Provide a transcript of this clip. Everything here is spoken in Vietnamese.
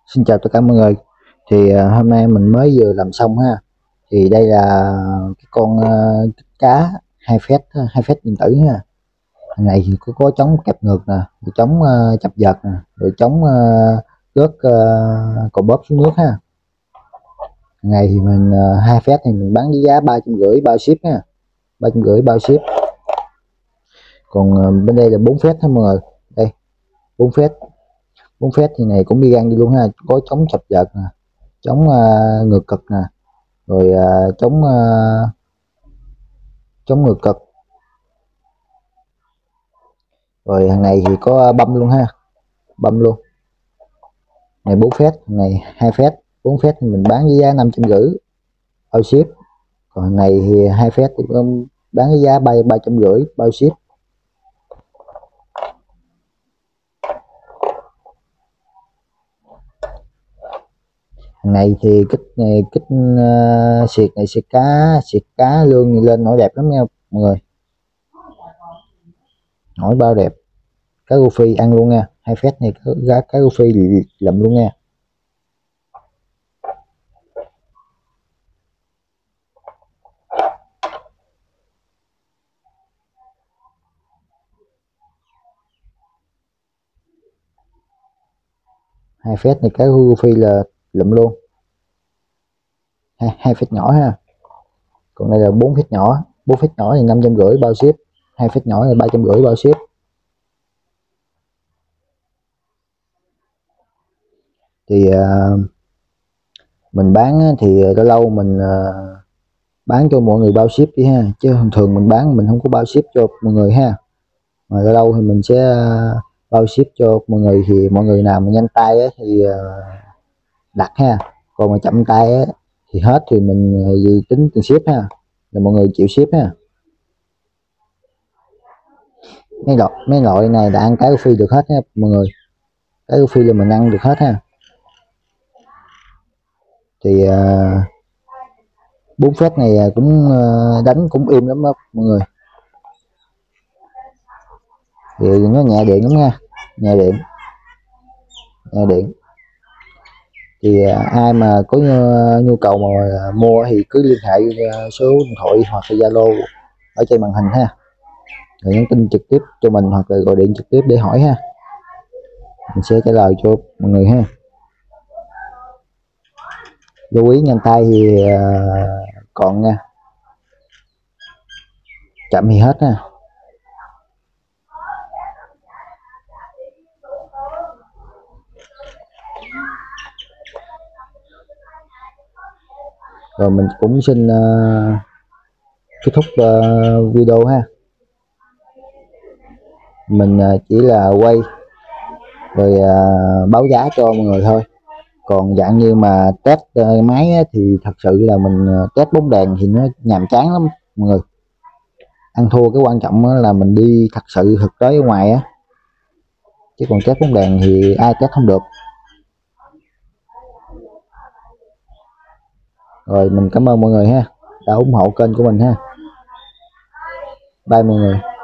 Xin chào tất cả mọi người. Thì hôm nay mình mới vừa làm xong ha. Thì đây là cái con cá hai phét điện tử ha. Thằng này thì có chống kẹp ngược nè, rồi chống chập giật nè, rồi chống rớt cò bóp xuống nước ha. Thằng này thì mình hai phét thì mình bán với giá 350 bao ship ha. 350 bao ship. Còn bên đây là 4 phét ha mọi người. Đây, 4 phét. 4 phét thì này cũng đi gan đi luôn ha, có chống chập giật nè, chống ngược cực nè, rồi chống ngược cực. Rồi thằng này thì có băm luôn ha, băm luôn. Này 4 phét, này 2 phét. 4 phét thì mình bán với giá 550 bao ship. Còn thằng này thì 2 phét thì bán với giá 350 bao ship. Thằng này thì kích xịt cá lương lên nổi đẹp lắm nha mọi người, nổi bao đẹp. Cá rô phi ăn luôn nha, hai phét này cá rô phi lụm luôn nha. Hai phét này cá rô phi là lụm luôn. Hai phét nhỏ ha. Còn đây là 4 phét nhỏ. 4 phét nhỏ thì 550 bao ship, 2 phét nhỏ thì 350 bao ship. Thì mình bán thì lâu lâu mình bán cho mọi người bao ship đi ha, chứ thường thường mình bán mình không có bao ship cho mọi người ha, mà lâu lâu thì mình sẽ bao ship cho mọi người. Thì mọi người nào mà nhanh tay á, thì đặt ha, còn mà chậm tay á, thì hết thì mình tính tiền ship ha, là mọi người chịu ship ha. Mấy loại này là ăn cái rô phi được hết ha mọi người, cái rô phi là mình ăn được hết ha. Thì 4 phép này cũng đánh cũng im lắm đó mọi người, thì nó nhẹ điện lắm nha, nhẹ điện. Thì ai mà có nhu cầu mà mua thì cứ liên hệ số điện thoại hoặc là Zalo ở trên màn hình ha, rồi nhắn tin trực tiếp cho mình hoặc là gọi điện trực tiếp để hỏi ha, mình sẽ trả lời cho mọi người ha. Lưu ý nhanh tay thì còn nha, chậm thì hết ha. Rồi mình cũng xin kết thúc video ha. Mình chỉ là quay rồi báo giá cho mọi người thôi. Còn dạng như mà test máy á, thì thật sự là mình test bóng đèn thì nó nhàm chán lắm mọi người. Ăn thua cái quan trọng là mình đi thật sự thực tế ở ngoài á, chứ còn test bóng đèn thì ai test không được. Rồi mình cảm ơn mọi người ha, đã ủng hộ kênh của mình ha. Bye mọi người.